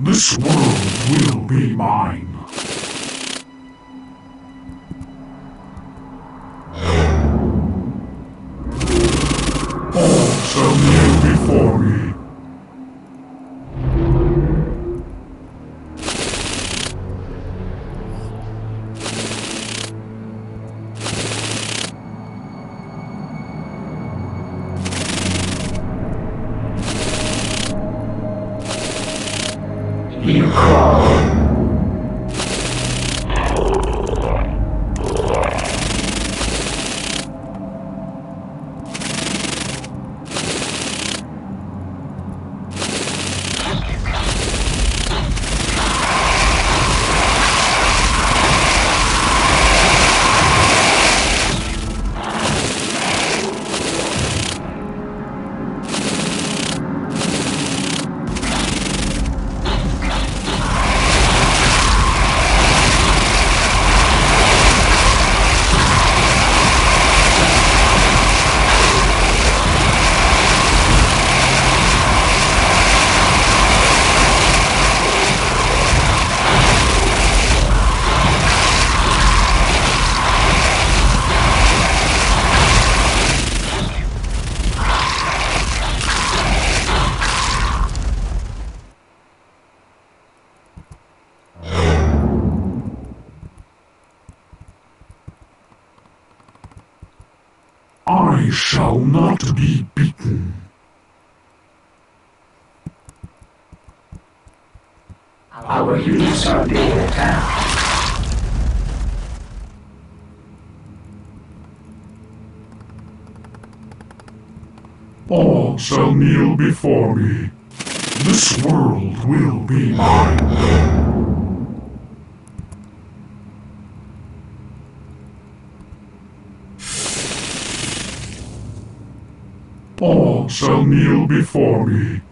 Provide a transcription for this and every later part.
This world will be mine. All shall kneel before me. You crawl. I shall not be beaten. Our units are being attacked. All shall kneel before me. This world will be mine. All shall kneel before me.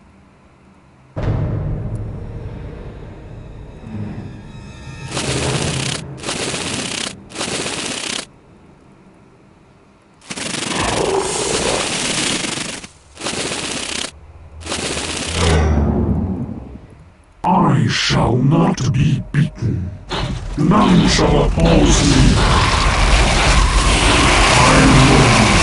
I shall not be beaten. None shall oppose me. I am